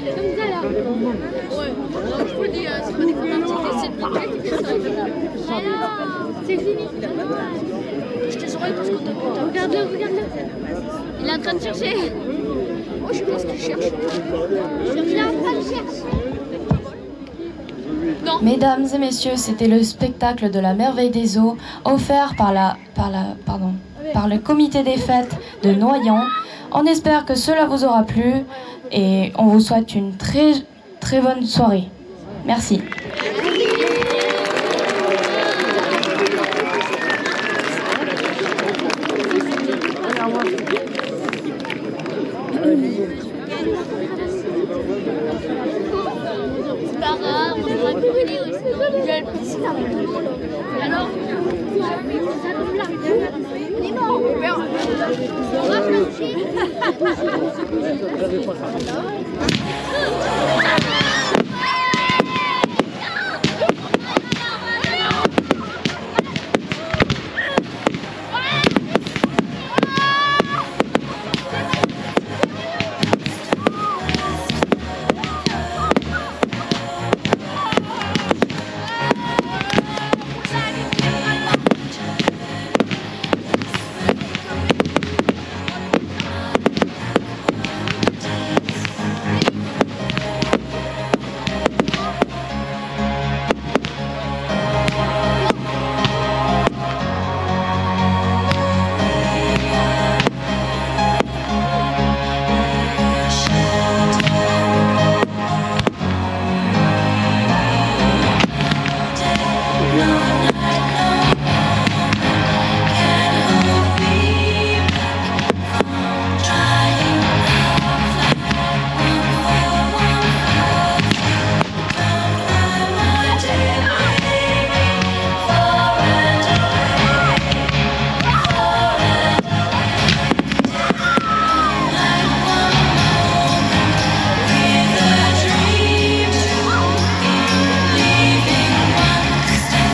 Je vous le dis, c'est pas des photos, c'est c'est fini. Je te saurais parce qu'on t'a vu. Regarde-le, regarde-le. Il est en train de chercher. Oh, je pense qu'il cherche. Il est en train de chercher. Non. Mesdames et messieurs, c'était le spectacle de la merveille des eaux offert par le comité des fêtes de Noyant. On espère que cela vous aura plu et on vous souhaite une très très bonne soirée. Merci. C'est pas grave, on va brûler aussi. Il y a le piscine avec tout le monde. Et alors, on est mort. On va plancher.